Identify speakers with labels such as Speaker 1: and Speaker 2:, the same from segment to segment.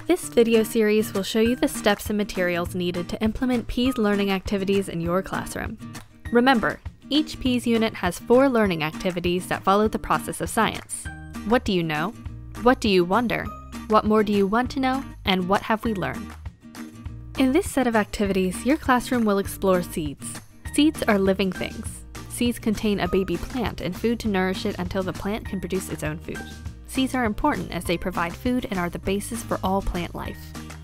Speaker 1: This video series will show you the steps and materials needed to implement PEAS learning activities in your classroom. Remember, each PEAS unit has 4 learning activities that follow the process of science. What do you know? What do you wonder? What more do you want to know? And what have we learned? In this set of activities, your classroom will explore seeds. Seeds are living things. Seeds contain a baby plant and food to nourish it until the plant can produce its own food. Seeds are important as they provide food and are the basis for all plant life.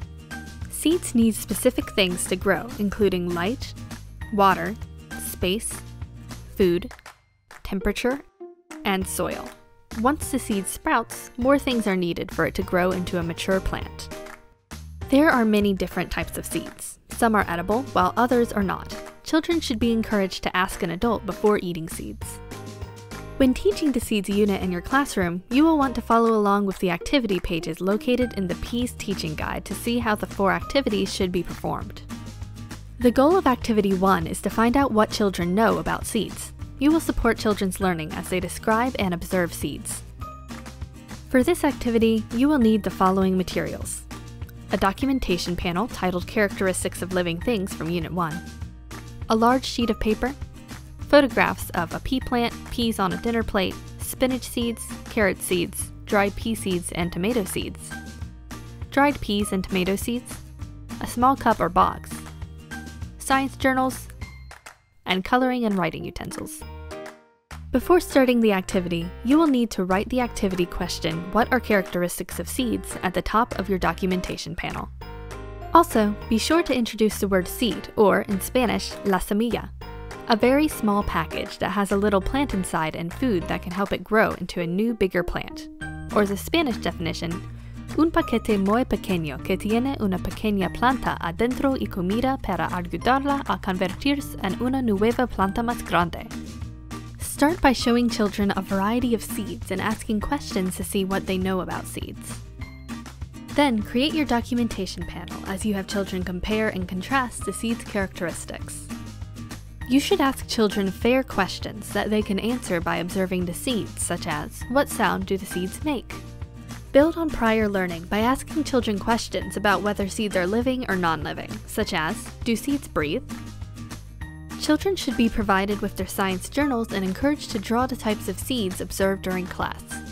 Speaker 1: Seeds need specific things to grow, including light, water, space, food, temperature, and soil. Once the seed sprouts, more things are needed for it to grow into a mature plant. There are many different types of seeds. Some are edible, while others are not. Children should be encouraged to ask an adult before eating seeds. When teaching the seeds unit in your classroom, you will want to follow along with the activity pages located in the PEAS teaching guide to see how the 4 activities should be performed. The goal of Activity 1 is to find out what children know about seeds. You will support children's learning as they describe and observe seeds. For this activity, you will need the following materials: a documentation panel titled Characteristics of Living Things from Unit 1, a large sheet of paper, photographs of a pea plant, peas on a dinner plate, spinach seeds, carrot seeds, dried pea seeds and tomato seeds, dried peas and tomato seeds, a small cup or box, science journals, and coloring and writing utensils. Before starting the activity, you will need to write the activity question, "What are characteristics of seeds?" at the top of your documentation panel. Also, be sure to introduce the word seed, or in Spanish, la semilla, a very small package that has a little plant inside and food that can help it grow into a new, bigger plant. Or the Spanish definition, un paquete muy pequeño que tiene una pequeña planta adentro y comida para ayudarla a convertirse en una nueva planta más grande. Start by showing children a variety of seeds and asking questions to see what they know about seeds. Then create your documentation panel as you have children compare and contrast the seeds' characteristics. You should ask children fair questions that they can answer by observing the seeds, such as, what sound do the seeds make? Build on prior learning by asking children questions about whether seeds are living or non-living, such as, do seeds breathe? Children should be provided with their science journals and encouraged to draw the types of seeds observed during class.